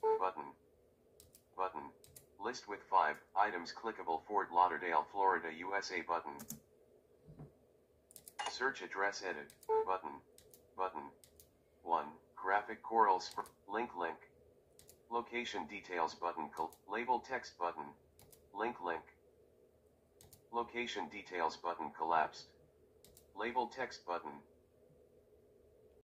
button, button. List with 5 items clickable. Fort Lauderdale, Florida, USA button. Search address edit button, button. 1. Graphic coral link. Location details button. Label text button. Link. Location details button collapsed. Label text button.